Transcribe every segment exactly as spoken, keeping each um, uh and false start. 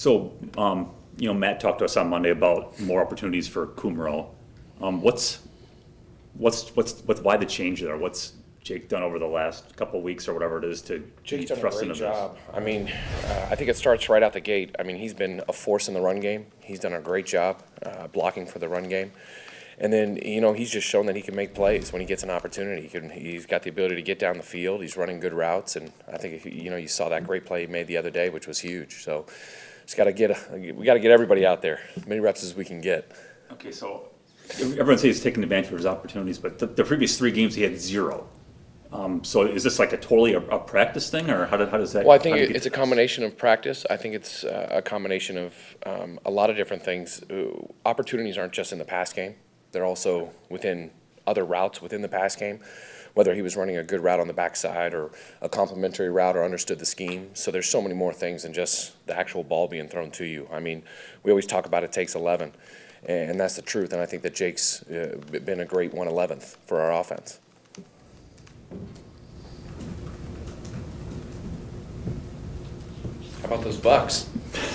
So, um, you know, Matt talked to us on Monday about more opportunities for Kumro. Um, what's, what's, what's, what's, why the change there? What's Jake done over the last couple of weeks or whatever it is to Jake's be done a thrust great into job. this? I mean, uh, I think it starts right out the gate. I mean, he's been a force in the run game. He's done a great job uh, blocking for the run game. And then, you know, he's just shown that he can make plays when he gets an opportunity. He can, he's got the ability to get down the field. He's running good routes. And I think, you know, you saw that great play he made the other day, which was huge. So just got to get, a, we got to get everybody out there, as many reps as we can get. Okay, so everyone says he's taking advantage of his opportunities, but the, the previous three games he had zero. Um, so is this like a totally a, a practice thing, or how, do, how does that? Well, I think it, it's a combination of practice. I think it's uh, a combination of um, a lot of different things. Uh, opportunities aren't just in the pass game. They're also within other routes within the pass game, whether he was running a good route on the backside or a complementary route or understood the scheme. So there's so many more things than just the actual ball being thrown to you. I mean, we always talk about it takes eleven, and that's the truth. And I think that Jake's uh, been a great one eleventh for our offense. How about those Bucks?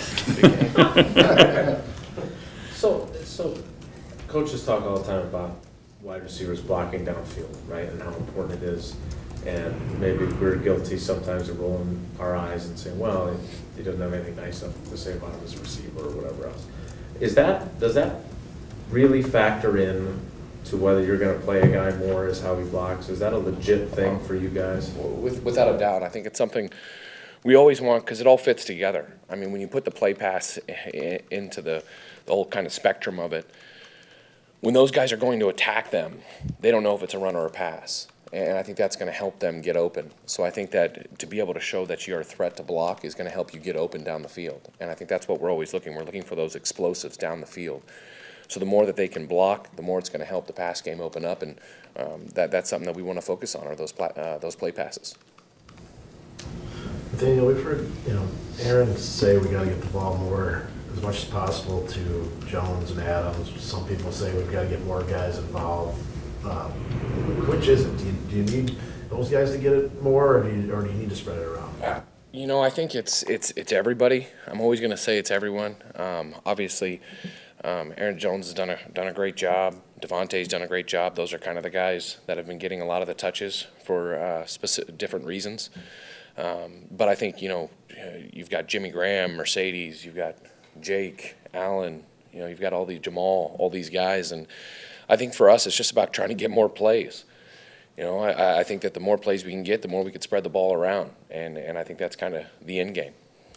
so, so coaches talk all the time about wide receivers blocking downfield, right, and how important it is. And maybe we're guilty sometimes of rolling our eyes and saying, well, he doesn't have anything nice to say about him as a receiver or whatever else. Is that, does that really factor in to whether you're going to play a guy more as how he blocks? Is that a legit thing for you guys? With, without a doubt. I think it's something we always want because it all fits together. I mean, when you put the play pass into the, the whole kind of spectrum of it, when those guys are going to attack them, they don't know if it's a run or a pass. And I think that's going to help them get open. So I think that to be able to show that you're a threat to block is going to help you get open down the field. And I think that's what we're always looking. We're looking for those explosives down the field. So the more that they can block, the more it's going to help the pass game open up. And um, that, that's something that we want to focus on, are those, uh, those play passes. Nathaniel, we've heard, you know, Aaron say we got to get the ball more as much as possible to Jones and Adams. Some people say we've got to get more guys involved. Um, which is it? Do you, do you need those guys to get it more, or do you, or do you need to spread it around? Uh, you know, I think it's it's it's everybody. I'm always going to say it's everyone. Um, obviously, um, Aaron Jones has done a done a great job. Devontae's done a great job. Those are kind of the guys that have been getting a lot of the touches for uh, specific different reasons. Um, but I think, you know, you've got Jimmy Graham, Mercedes, you've got Jake, Allen, you know, you've got all these Jamal, all these guys, and I think for us it's just about trying to get more plays. You know, I, I think that the more plays we can get, the more we can spread the ball around, and, and I think that's kind of the end game.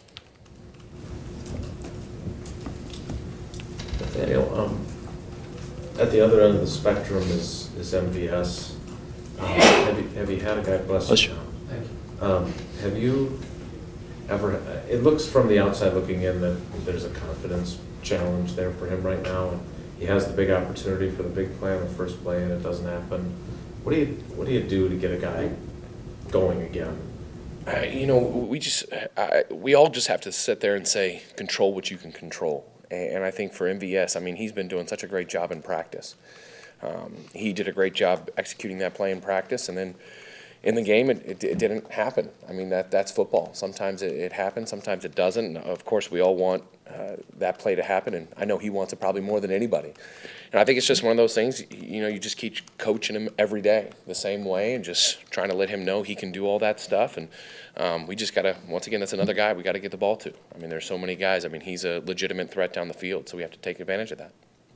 Nathaniel, um, at the other end of the spectrum is, is M V S. Um, have, you, have you had a guy, bless you, John. Thank you. Um, have you ever, it looks from the outside looking in that there's a confidence challenge there for him right now, and he has the big opportunity for the big play on the first play and it doesn't happen. What do you, what do you do to get a guy going again? Uh, you know, we just, uh, we all just have to sit there and say, control what you can control. And, and I think for M V S, I mean, he's been doing such a great job in practice. Um, he did a great job executing that play in practice, and then in the game, it, it, it didn't happen. I mean, that that's football. Sometimes it, it happens, sometimes it doesn't. Of course, we all want uh, that play to happen, and I know he wants it probably more than anybody. And I think it's just one of those things, you know, you just keep coaching him every day the same way and just trying to let him know he can do all that stuff. And um, we just got to, once again, that's another guy we got to get the ball to. I mean, there's so many guys. I mean, he's a legitimate threat down the field, so we have to take advantage of that.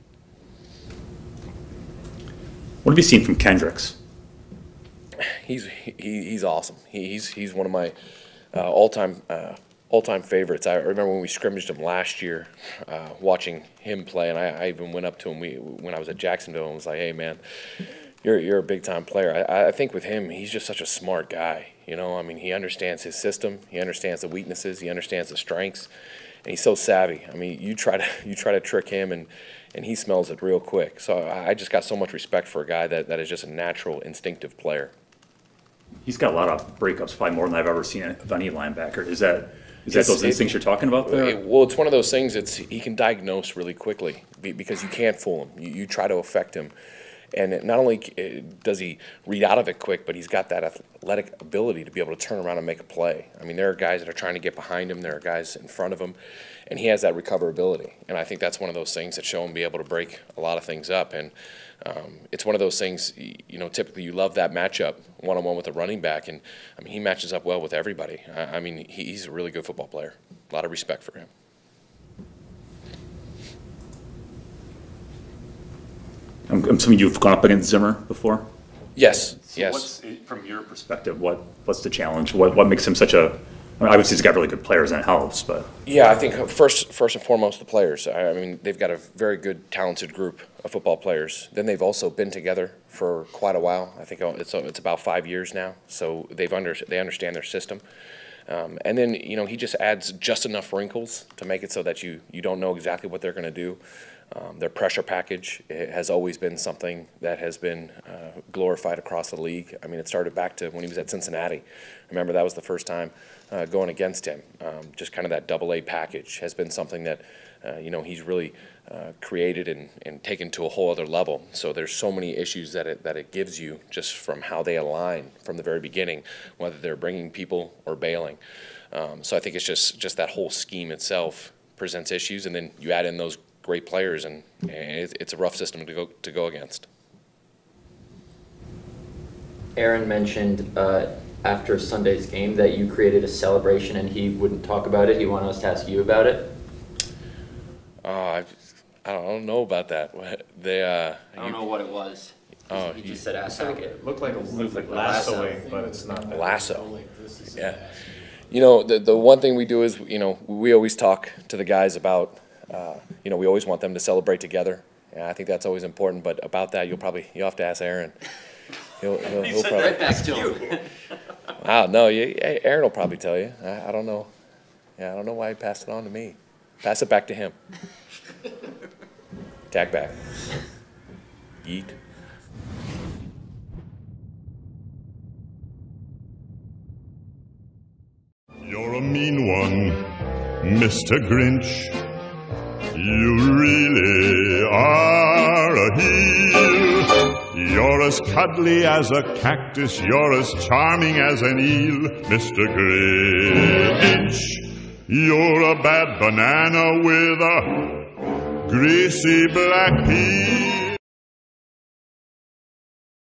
What have you seen from Kendricks? He's he, he's awesome. He, he's he's one of my uh, all-time uh, all-time favorites. I remember when we scrimmaged him last year, uh, watching him play, and I, I even went up to him we, when I was at Jacksonville and was like, "Hey, man, you're you're a big-time player." I, I think with him, he's just such a smart guy. You know, I mean, he understands his system, he understands the weaknesses, he understands the strengths, and he's so savvy. I mean, you try to you try to trick him, and and he smells it real quick. So I just got so much respect for a guy that, that is just a natural, instinctive player. He's got a lot of breakups, probably more than I've ever seen of any linebacker. Is that is that It's- those it- instincts you're talking about there? It- well, it's one of those things. It's he can diagnose really quickly be- because you can't fool him. You, you try to affect him, And not only does he read out of it quick, but he's got that athletic ability to be able to turn around and make a play. I mean, there are guys that are trying to get behind him. There are guys in front of him. And he has that recoverability. And I think that's one of those things that show him be able to break a lot of things up. And um, it's one of those things, you know, typically you love that matchup one-on-one with a running back. And, I mean, he matches up well with everybody. I, I mean, he, he's a really good football player. A lot of respect for him. I'm, I'm assuming you've gone up against Zimmer before? Yes, So yes. What's, from your perspective, what, what's the challenge? What, what makes him such a, I mean, obviously he's got really good players and it helps, but. Yeah, I think first, first and foremost, the players. I mean, they've got a very good, talented group of football players. Then they've also been together for quite a while. I think it's it's about five years now. So they've under they understand their system. Um, and then you know he just adds just enough wrinkles to make it so that you you don't know exactly what they're going to do. Um, their pressure package has always been something that has been uh, glorified across the league. I mean, it started back to when he was at Cincinnati. Remember, that was the first time uh, going against him. Um, just kind of that double A package has been something that, uh, you know, he's really uh, created and, and taken to a whole other level. So there's so many issues that it, that it gives you just from how they align from the very beginning, whether they're bringing people or bailing. Um, so I think it's just, just that whole scheme itself presents issues, and then you add in those great players, and, and it's a rough system to go to go against. Aaron mentioned uh, after Sunday's game that you created a celebration, and he wouldn't talk about it. He wanted us to ask you about it. Uh, I, I don't know about that. They, uh, I don't you, know what it was. Oh, he you, just said ask Hackett. It looked like a Looks like lasso. lassoing, but it's not that. lasso. Yeah. You know, the the one thing we do is, you know, we always talk to the guys about. Uh, you know, we always want them to celebrate together, and I think that's always important. But about that, you'll probably you'll have to ask Aaron. He'll, he'll, he'll probably. Right back to him. Wow, no, you, Aaron will probably tell you. I, I don't know. Yeah, I don't know why he passed it on to me. Pass it back to him. Tag back. Yeet. You're a mean one, Mister Grinch. You really are a heel. You're as cuddly as a cactus. You're as charming as an eel, Mister Grinch. You're a bad banana with a greasy black peel.